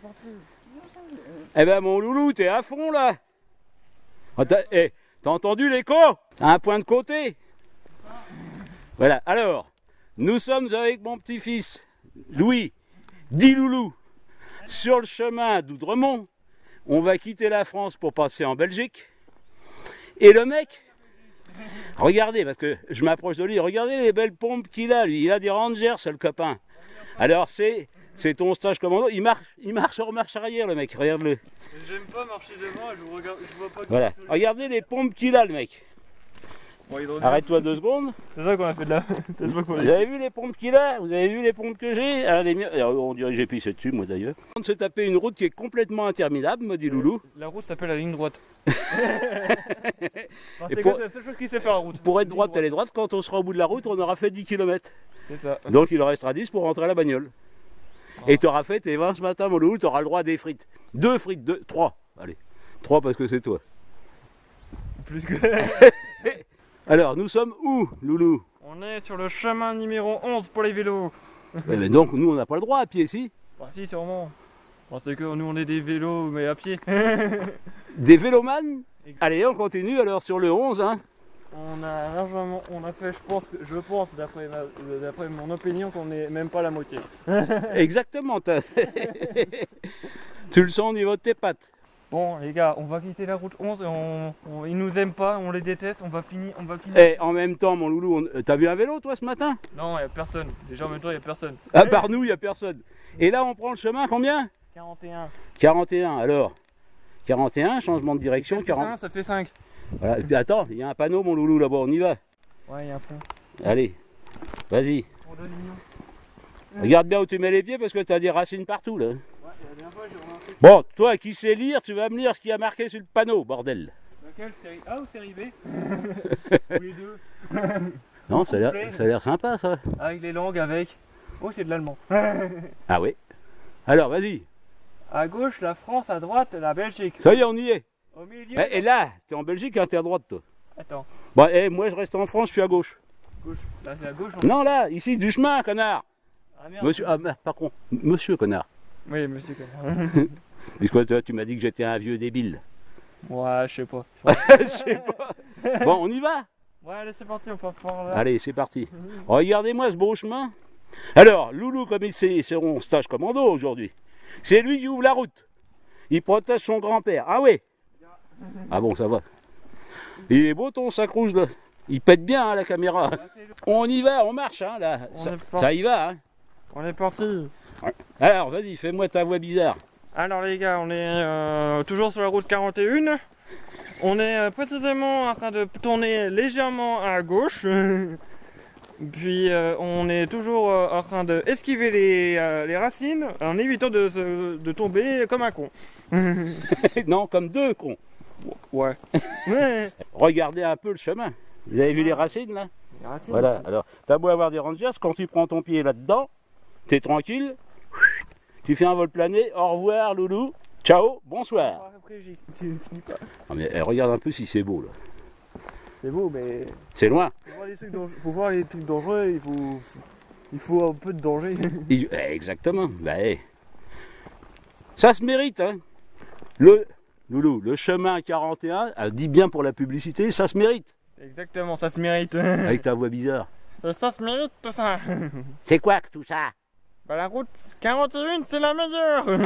parti. Eh ben mon loulou, t'es à fond là. Oh, t'as entendu l'écho? T'as un point de côté. Voilà, alors, nous sommes avec mon petit-fils, Louis, dit Loulou, sur le chemin d'Oudremont. On va quitter la France pour passer en Belgique. Et le mec, regardez, parce que je m'approche de lui, regardez les belles pompes qu'il a, lui. Il a des Rangers, c'est le copain. Alors c'est ton stage commando. Il marche en marche arrière, le mec, regarde-le. J'aime pas marcher devant, je vois pas. Voilà, regardez les pompes qu'il a, le mec. Bon, Arrête-toi 2 secondes. c'est ça qu'on a fait de là. Vous avez vu les pompes qu'il a? Vous avez vu les pompes que j'ai? Ah, on dirait que j'ai pissé dessus, moi d'ailleurs. On se taper une route qui est complètement interminable, me dit Loulou. La route s'appelle la ligne droite. Et C'est pour- la seule chose qui sait faire la route. Pour être droite, elle est droite. Quand on sera au bout de la route, on aura fait 10 km. C'est ça. Donc il en restera 10 pour rentrer à la bagnole. Et tu auras fait tes 20 ce matin, mon Loulou, tu auras le droit à des frites. 2 frites, 3. Allez, 3 parce que c'est toi. Plus que. Alors, nous sommes où, Loulou? On est sur le chemin numéro 11 pour les vélos. Ouais, mais donc, nous, on n'a pas le droit à pied, si? Bah si, sûrement. Parce que nous on est des vélos mais à pied. Des vélomanes? Allez, on continue alors sur le 11, hein. On a largement, on a fait, je pense d'après mon opinion qu'on n'est même pas la moitié. Exactement. Tu le sens au niveau de tes pattes. Bon les gars, on va quitter la route 11 et ils nous aiment pas, on les déteste, on va finir. Et en même temps, mon Loulou, t'as vu un vélo, toi, ce matin? Non, il n'y a personne. Déjà en même temps, il n'y a personne. À part nous, il n'y a personne. Et là, on prend le chemin, combien? 41. 41, alors. 41, changement de direction, 40. Ça fait 5. Voilà. Et puis attends, il y a un panneau, mon Loulou, là-bas, on y va. Ouais, il y a un pont. Allez, vas-y. Pour de l'union. Regarde bien où tu mets les pieds parce que tu as des racines partout, là. Ouais, la dernière fois, j'ai remarqué. Bon, toi qui sais lire, tu vas me lire ce qu'il y a marqué sur le panneau, bordel. Laquelle série A ou série B? Ou les deux. Non, ça a l'air sympa, ça. Avec les langues, avec. Oh, c'est de l'allemand. Ah oui. Alors, vas-y. À gauche, la France, à droite, la Belgique. Ça y est, on y est. Au milieu. Et là, tu es en Belgique, hein, t'es à droite, toi. Attends, Bon, moi, je reste en France, je suis à gauche. gauche. Là, c'est à gauche. Non, là, ici, du chemin, connard. Ah merde. Monsieur, ah, merde, par contre, monsieur, connard. Oui, monsieur. Puisque toi, tu m'as dit que j'étais un vieux débile. Ouais, je sais pas. Je sais pas. Bon, on y va? Ouais, allez, c'est parti, on va faire là. Allez, c'est parti. Regardez-moi ce beau chemin. Alors, Loulou, comme il sait, c'est mon stage commando aujourd'hui. C'est lui qui ouvre la route. Il protège son grand-père. Ah oui? Ah bon, ça va. Il est beau ton sac rouge là. Il pète bien hein, la caméra. On y va, on marche hein, là. Ça y va. Hein. On est parti. Alors, vas-y, fais-moi ta voix bizarre. Alors les gars, on est toujours sur la route 41. On est précisément en train de tourner légèrement à gauche. Puis on est toujours en train d'esquiver les racines en évitant de tomber comme un con. Non, comme deux cons. Ouais. Regardez un peu le chemin. Vous avez vu les racines là? Les racines, Voilà, alors t'as beau avoir des rangers, quand tu prends ton pied là-dedans, t'es tranquille, tu fais un vol plané, au revoir Loulou, ciao, bonsoir. Non mais regarde un peu si c'est beau là. C'est beau, mais C'est loin. pour voir les trucs dangereux, il faut un peu de danger. Exactement, bah, ça se mérite hein. Loulou, le chemin 41, dit bien pour la publicité, ça se mérite. Exactement, ça se mérite. Avec ta voix bizarre. Ça se mérite tout ça. C'est quoi que tout ça? Bah la route 41 c'est la meilleure.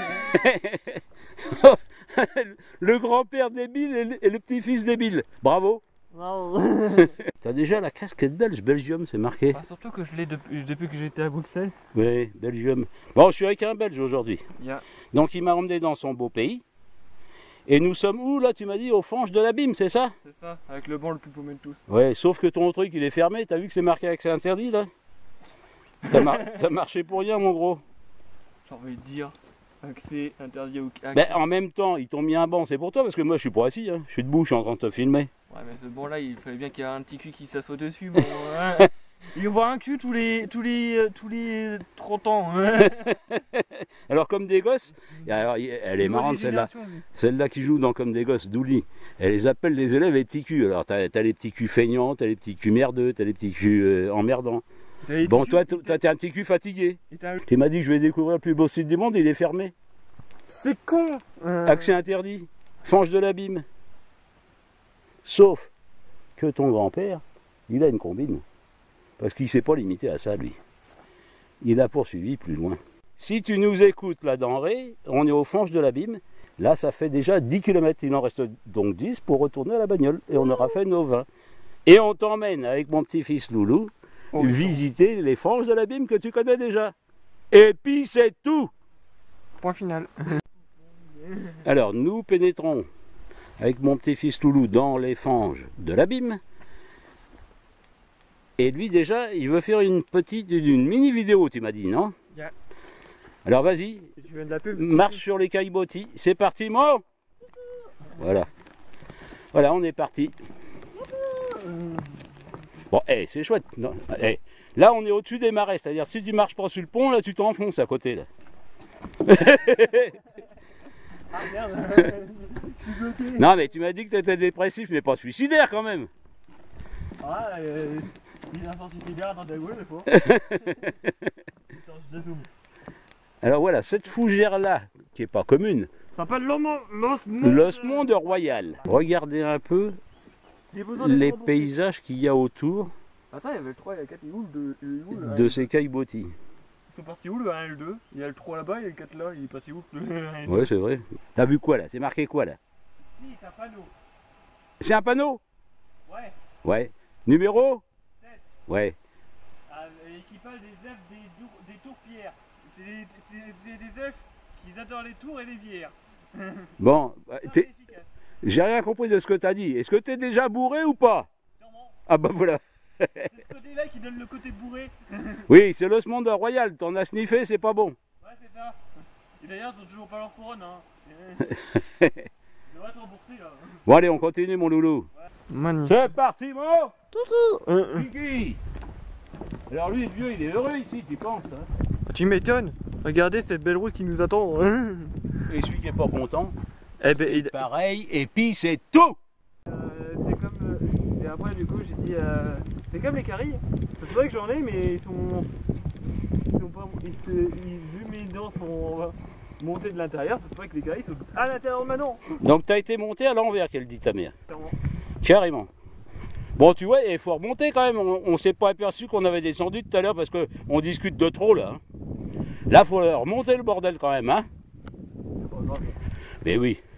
Le grand-père débile et le petit-fils débile. Bravo. T'as déjà la casquette belge, Belgium, c'est marqué. Bah, surtout que je l'ai depuis que j'étais à Bruxelles. Oui, Belgium. Bon, je suis avec un Belge aujourd'hui. Yeah. Donc il m'a emmené dans son beau pays. Et nous sommes où là, tu m'as dit, aux fanges de l'abîme, c'est ça? C'est ça, avec le banc le plus paumé de tous. Ouais, sauf que ton truc il est fermé, t'as vu que c'est marqué accès interdit là? T'as marché pour rien mon gros. J'ai envie de dire, accès interdit au... Ben, en même temps, ils t'ont mis un banc, c'est pour toi, parce que moi je suis pas assis, hein. Je suis debout, je suis en train de te filmer. Ouais mais ce banc là, il fallait bien qu'il y ait un petit cul qui s'assoit dessus. Bon, ouais. Il voit un cul tous les 30 ans. Alors comme des gosses, alors, elle est marrante celle-là. Celle-là qui joue dans Comme des gosses, Douli, elle les appelle les élèves les petits culs. Alors t'as les petits culs feignants, t'as les petits culs merdeux, t'as les petits culs emmerdants. Bon toi t'es un petit cul fatigué. Tu m'as dit que je vais découvrir le plus beau site du monde, il est fermé. C'est con. Accès interdit. Fange de l'abîme. Sauf que ton grand-père, il a une combine. Parce qu'il ne s'est pas limité à ça, lui. Il a poursuivi plus loin. Si tu nous écoutes là denrée, on est aux Fanges de l'abîme. Là, ça fait déjà 10 km. Il en reste donc 10 pour retourner à la bagnole. Et on aura fait nos 20. Et on t'emmène avec mon petit-fils Loulou visiter les Fanges de l'abîme que tu connais déjà. Et puis c'est tout. Point final. Alors, nous pénétrons avec mon petit-fils Loulou dans les Fanges de l'abîme. Et lui, déjà, il veut faire une mini vidéo, tu m'as dit, non? Yeah. Alors, vas-y, Tu veux de la pub? marche sur les caillebotis. C'est parti, Mo. Voilà. Voilà, on est parti. Bon, c'est chouette. Non, là, on est au-dessus des marais. C'est-à-dire, si tu marches pas sur le pont, là, tu t'enfonces à côté, là. Ah merde. Je suis bloqué. Non, mais tu m'as dit que tu étais dépressif, mais pas suicidaire, quand même. Ah, il a sorti bien, attends, t'as des fois. Je dézoome. Alors voilà, cette fougère-là, qui est pas commune, Ça s'appelle l'osmond de Royal. Regardez un peu les paysages qu'il y a autour Attends, il y avait le 3 et le 4, il est où le 1 de ces caillebotis. Ils sont partis où le 1 et le 2? Il y a le 3 là-bas et le 4 là, il est passé où le 1 et le 2? Ouais, c'est vrai. T'as vu quoi là? C'est marqué quoi là? Si, c'est un panneau. C'est un panneau? Ouais. Ouais. Numéro? 7. Ouais. L'équipage des elfes des tours-pierres. C'est des elfes qui adorent les tours et les bières. Bon, C'est efficace. j'ai rien compris de ce que t'as dit. Est-ce que t'es déjà bourré ou pas? Sûrement. Ah bah voilà. C'est ce côté-là qui donne le côté bourré. Oui, c'est l'osmond de Royal. T'en as sniffé, c'est pas bon. Ouais, c'est ça. Et d'ailleurs, ils ont toujours pas leur couronne. Hein. Ils devraient te rembourser là. Bon allez, on continue mon loulou. Magnifique. C'est parti, Mo. Kiki. Alors lui, le vieux, il est heureux ici, tu penses hein? Tu m'étonnes. Regardez cette belle route qui nous attend. Et celui qui est pas content, Eh ben, il... pareil, et puis c'est tout. c'est comme... et après, du coup, j'ai dit... c'est comme les carilles. C'est vrai que j'en ai, mais ils sont... Ils sont pas... vu mes dents sont montées de l'intérieur, c'est vrai que les carilles sont à l'intérieur de ma dent. Donc t'as été monté à l'envers, qu'elle dit ta mère. Clairement. Carrément. Bon, tu vois, il faut remonter quand même. On s'est pas aperçu qu'on avait descendu tout à l'heure parce qu'on discute de trop là. Hein. Là, faut remonter le bordel quand même, hein. C'est pas grave. Mais oui.